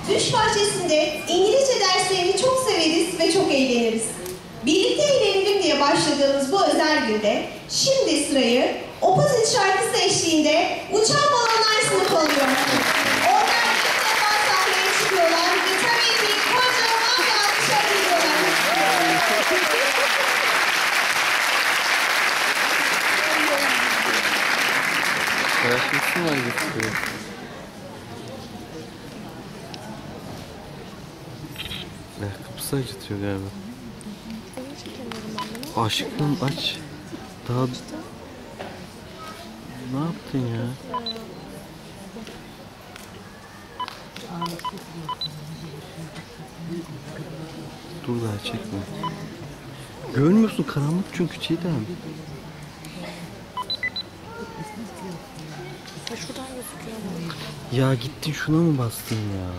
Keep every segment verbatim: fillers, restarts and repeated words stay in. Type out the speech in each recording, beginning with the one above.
Düş bahçesinde İngilizce derslerini çok severiz ve çok eğleniriz. Birlikte eğlenelim diye başladığımız bu özel günde şimdi sırayı Opposite şarkısı eşliğinde Uçan Balonlar sınıfı alıyor. Onlar ilk defa sahneye çıkıyorlar ve tabii ki kocaman bir alkışa gidiyorlar. Şarkısı var getiriyor. Ayakkabısı acıtıyor galiba. Aşkım aç. Daha... Ne yaptın ya? Dur daha çekme. Görmüyorsun, karanlık çünkü Çiğdem. Şuradan gözüküyor mu? Ya gittin şuna mı bastın ya?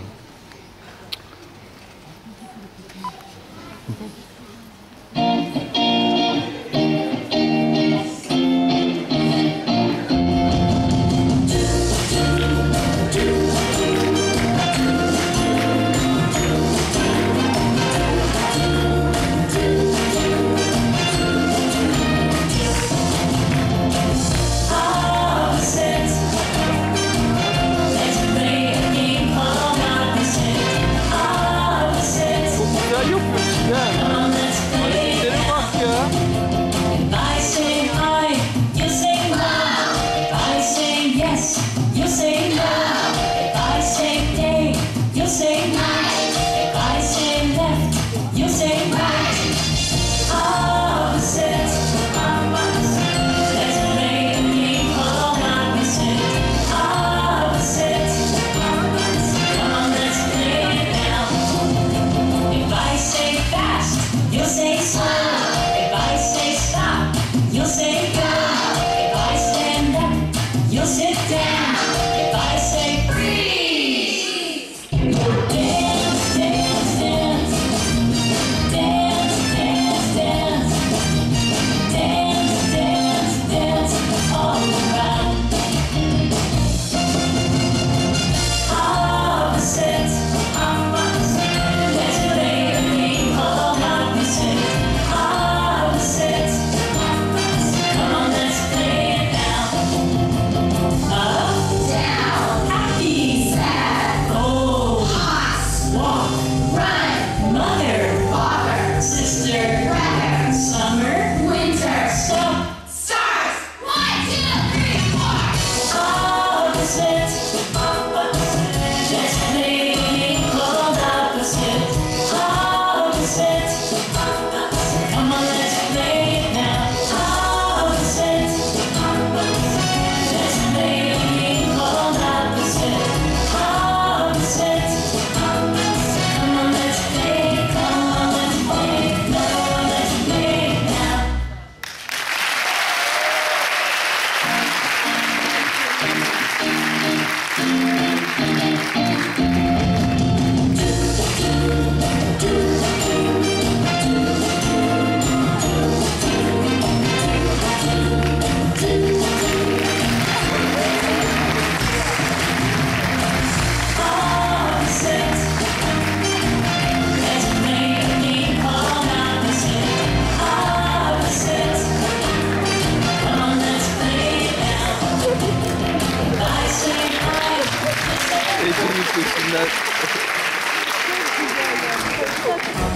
Hepimiz peşinden.